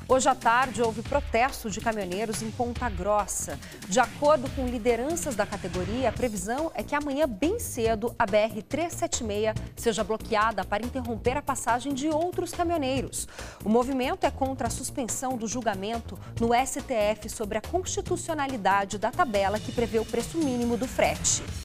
Hoje à tarde, houve protesto de caminhoneiros em Ponta Grossa. De acordo com lideranças da categoria, a previsão é que amanhã, bem cedo, a BR-376 seja bloqueada para interromper a passagem de outros caminhoneiros. O movimento é contra a suspensão do julgamento no STF sobre a constitucionalidade da tabela que prevê o preço mínimo do frete.